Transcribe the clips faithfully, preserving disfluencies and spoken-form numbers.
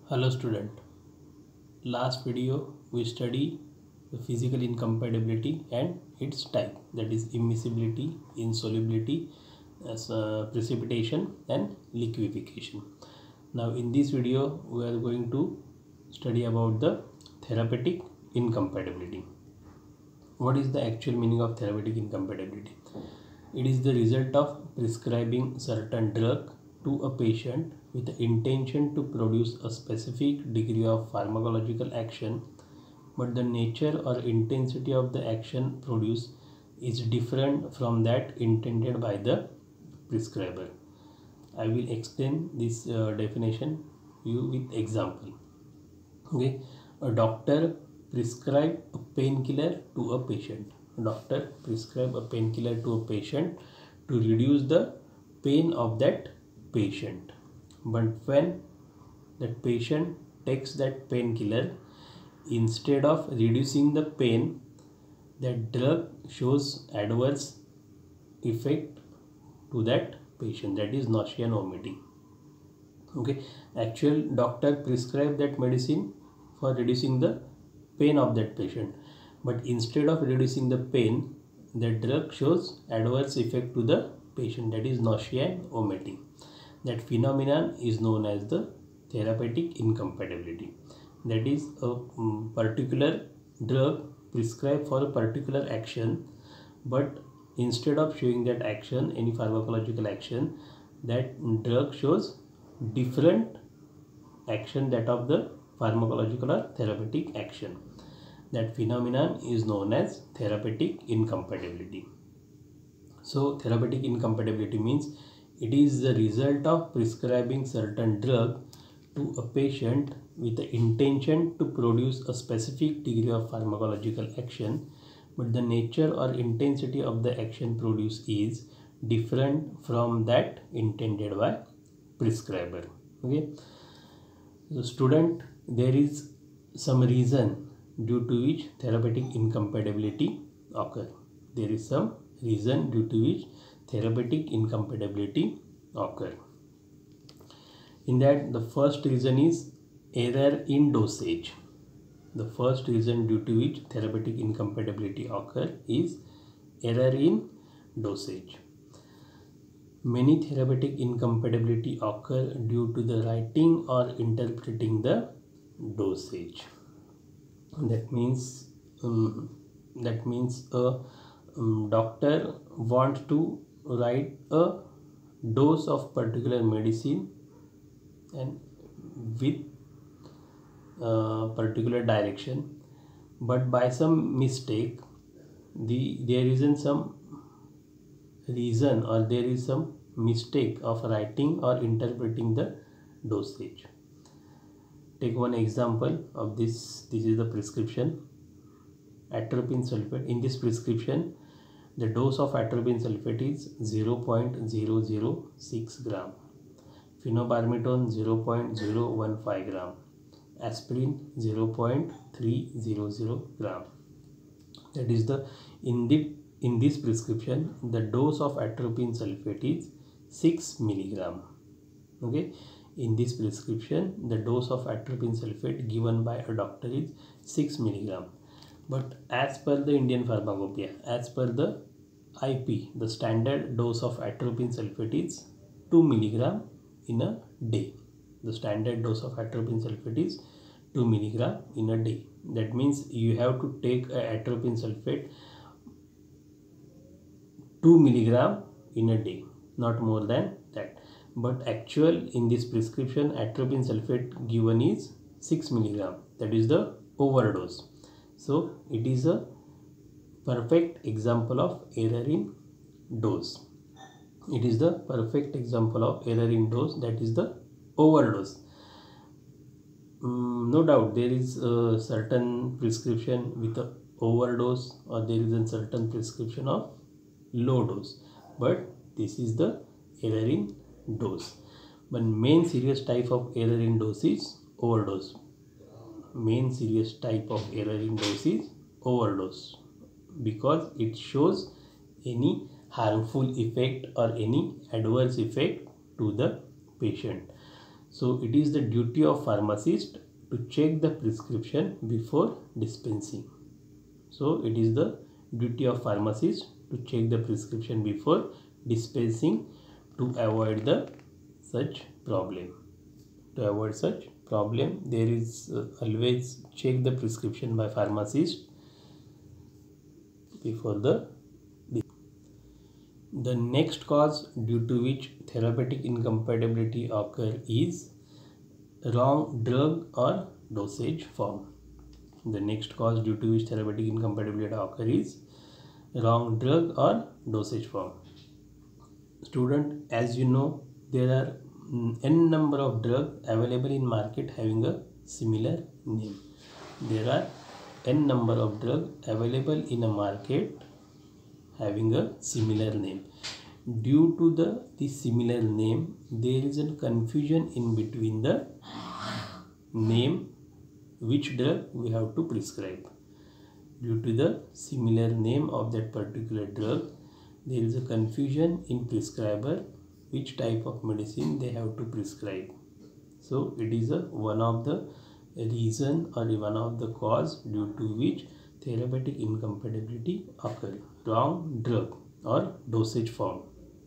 Hello student. Last video we study the physical incompatibility and its type, that is immiscibility, insolubility, as uh, precipitation and liquefaction. Now in this video we are going to study about the therapeutic incompatibility. What is the actual meaning of therapeutic incompatibility? It is the result of prescribing certain drug to a patient with the intention to produce a specific degree of pharmacological action, but the nature or intensity of the action produced is different from that intended by the prescriber. I will explain this uh, definition you with example. Okay, a doctor prescribe a painkiller to a patient. A doctor prescribe a painkiller to a patient to reduce the pain of that patient. But when that patient takes that painkiller, instead of reducing the pain, that drug shows adverse effect to that patient, that is nausea and vomiting. Okay, actual doctor prescribe that medicine for reducing the pain of that patient, but instead of reducing the pain, the drug shows adverse effect to the patient, that is nausea and vomiting. That phenomenon is known as the therapeutic incompatibility. That is a um, particular drug prescribed for a particular action, but instead of showing that action, any pharmacological action, that drug shows different action that of the pharmacological or therapeutic action. That phenomenon is known as therapeutic incompatibility. So therapeutic incompatibility means it is the result of prescribing certain drug to a patient with the intention to produce a specific degree of pharmacological action, but the nature or intensity of the action produced is different from that intended by prescriber. Okay, so student, there is some reason due to which therapeutic incompatibility occur. There is some reason due to which therapeutic incompatibility occur. In that, the first reason is error in dosage. The first reason due to which therapeutic incompatibility occur is error in dosage. Many therapeutic incompatibility occur due to the writing or interpreting the dosage. That means um, that means a um, doctor wants to write a dose of particular medicine and with uh, particular direction, but by some mistake the there isn't some reason or there is some mistake of writing or interpreting the dosage. Take one example of this. This is the prescription atropine sulfate. In this prescription, the dose of atropine sulfate is zero point zero zero six gram, phenobarbital zero point zero one five gram, aspirin zero point three zero zero gram. That is the in the in this prescription the dose of atropine sulfate is six milligram. Okay, in this prescription the dose of atropine sulfate given by a doctor is six milligram, but as per the Indian Pharmacopoeia, as per the I P, the standard dose of atropine sulfate is two milligram in a day. The standard dose of atropine sulfate is two milligram in a day. That means you have to take a atropine sulfate two milligram in a day, not more than that. But actual in this prescription atropine sulfate given is six milligram, that is the overdose. So it is a perfect example of error in dose. It is the perfect example of error in dose, that is the overdose. Um, no doubt there is a certain prescription with a overdose, or there is a certain prescription of low dose, but this is the error in dose. But main serious type of error in dose is overdose. Main serious type of error in dose is overdose, because it shows any harmful effect or any adverse effect to the patient. So it is the duty of pharmacist to check the prescription before dispensing. So it is the duty of pharmacist to check the prescription before dispensing to avoid the such problem. To avoid such problem, there is uh, always check the prescription by pharmacist before the. The next cause due to which therapeutic incompatibility occur is wrong drug or dosage form. The next cause due to which therapeutic incompatibility occur is wrong drug or dosage form. Student, as you know, there are n number of drugs available in market having a similar name. There are n number of drugs available in a market having a similar name. Due to the, the similar name, there is a confusion in between the name which drug we have to prescribe. Due to the similar name of that particular drug, there is a confusion in prescriber which type of medicine they have to prescribe. So it is a one of the reason or one of the cause due to which therapeutic incompatibility occur. Wrong drug or dosage form.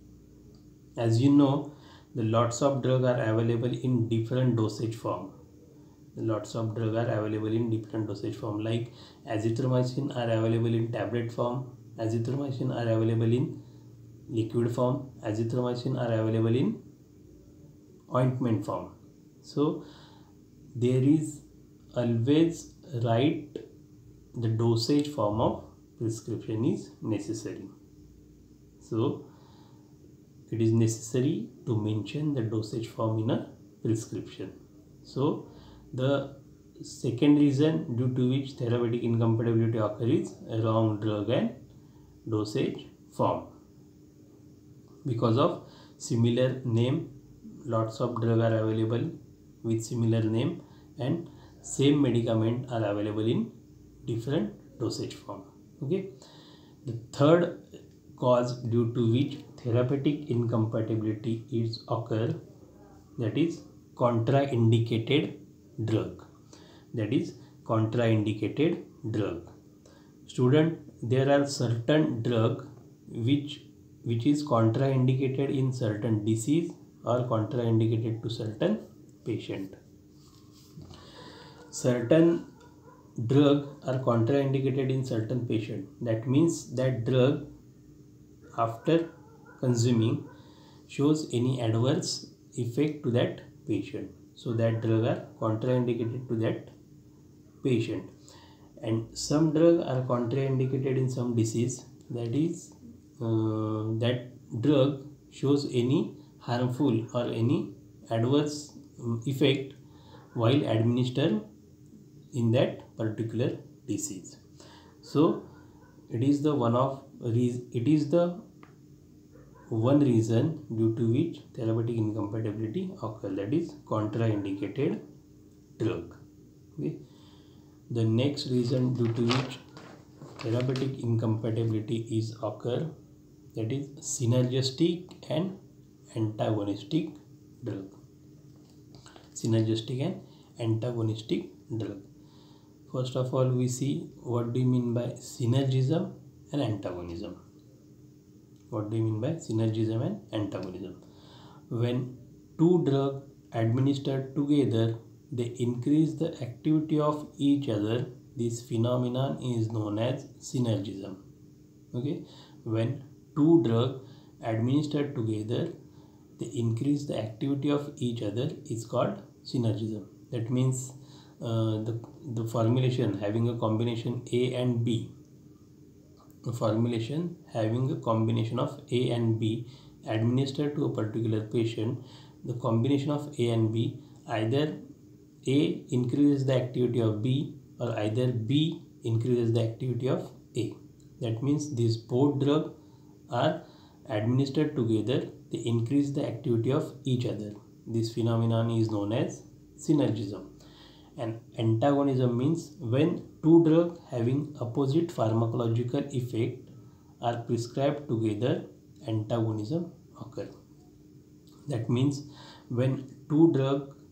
As you know, the lots of drugs are available in different dosage form. The lots of drugs are available in different dosage form, like azithromycin are available in tablet form, azithromycin are available in liquid form, azithromycin are available in ointment form. So there is always right the dosage form of prescription is necessary. So it is necessary to mention the dosage form in a prescription. So the second reason due to which therapeutic incompatibility occurs is wrong drug and dosage form. Because of similar name, lots of drugs are available with similar name and same medicament are available in different dosage form. Okay. The third cause due to which therapeutic incompatibility is occur, that is contraindicated drug. That is contraindicated drug. Student, there are certain drug which which is contraindicated in certain disease or contraindicated to certain patient. Certain drug are contraindicated in certain patient. That means that drug after consuming shows any adverse effect to that patient. So that drug are contraindicated to that patient. And some drug are contraindicated in some disease, that is uh, that drug shows any harmful or any adverse um, effect while administered in that particular disease. So it is the one of it is the one reason due to which therapeutic incompatibility occurs, that is contraindicated drug. Okay. The next reason due to which therapeutic incompatibility is occur, that is synergistic and antagonistic drug. Synergistic and antagonistic drug. First of all, we see what do you mean by synergism and antagonism. What do you mean by synergism and antagonism? When two drugs administered together, they increase the activity of each other. This phenomenon is known as synergism. Okay, when two drugs administered together, they increase the activity of each other is called synergism. That means uh, the the formulation having a combination A and B. A formulation having a combination of A and B administered to a particular patient, the combination of A and B, either A increases the activity of B or either B increases the activity of A. That means these both drugs are administered together, they increase the activity of each other. This phenomenon is known as synergism. And antagonism means when two drugs having opposite pharmacological effect are prescribed together, antagonism occurs. That means when two drugs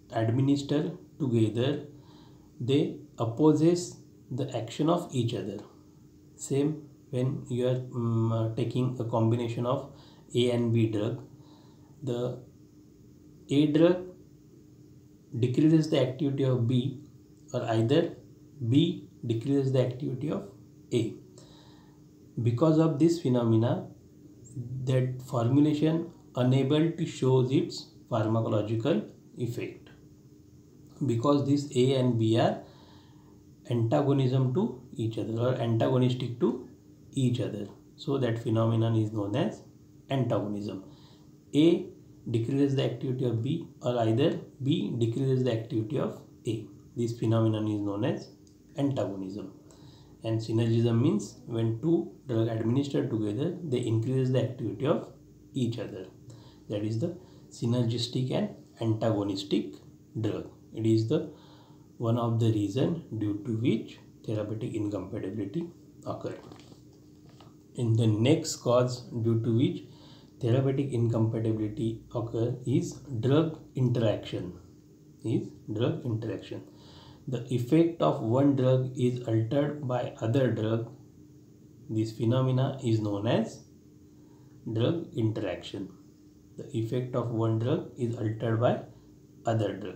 administer together, they opposes the action of each other. Same when you are um, taking a combination of A and B drug, the A drug decreases the activity of B, or either B decreases the activity of A. Because of this phenomena, that formulation unable to show its pharmacological effect, because these A and B are antagonism to each other or antagonistic to each other. So that phenomenon is known as antagonism. A decreases the activity of B, or either B decreases the activity of A. This phenomenon is known as antagonism. And synergism means when two drugs administered together, they increase the activity of each other. That is the synergistic and antagonistic drug. It is the one of the reason due to which therapeutic incompatibility occur. In the next cause due to which therapeutic incompatibility occur is drug interaction. Is drug interaction. The effect of one drug is altered by other drug. This phenomena is known as drug interaction. The effect of one drug is altered by other drug.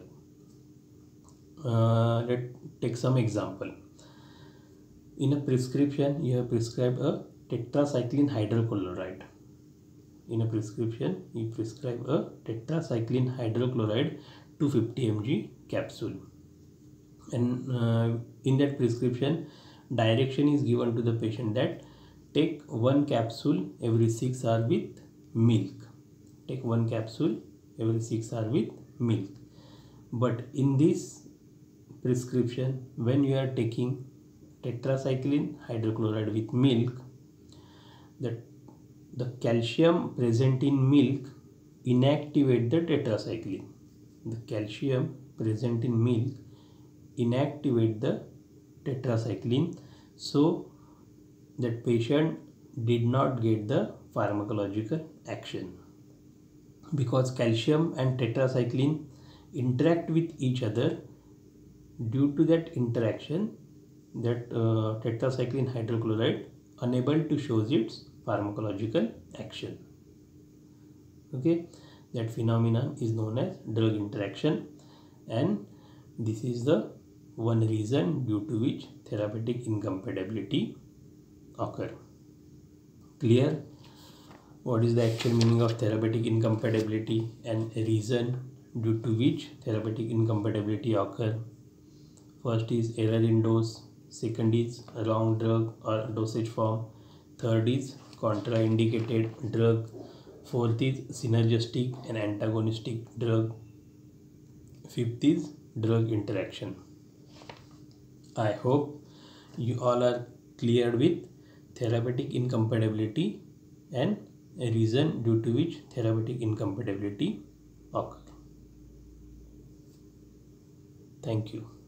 Uh, let's take some example. In a prescription, you have prescribed a tetracycline hydrochloride. In a prescription, you prescribe a tetracycline hydrochloride two hundred fifty milligrams capsule. And uh, in that prescription, direction is given to the patient that take one capsule every six hours with milk. Take one capsule every six hours with milk. But in this prescription, when you are taking tetracycline hydrochloride with milk, the, the calcium present in milk inactivate the tetracycline. The calcium present in milk inactivate the tetracycline, so that patient did not get the pharmacological action. Because calcium and tetracycline interact with each other, due to that interaction, that uh, tetracycline hydrochloride unable to show its pharmacological action. Okay, that phenomenon is known as drug interaction, and this is the one reason due to which therapeutic incompatibility occur. Clear? What is the actual meaning of therapeutic incompatibility and reason due to which therapeutic incompatibility occur? First is error in dose, second is wrong drug or dosage form, third is contraindicated drug, fourth is synergistic and antagonistic drug, fifth is drug interaction. I hope you all are clear with therapeutic incompatibility and a reason due to which therapeutic incompatibility occur. Thank you.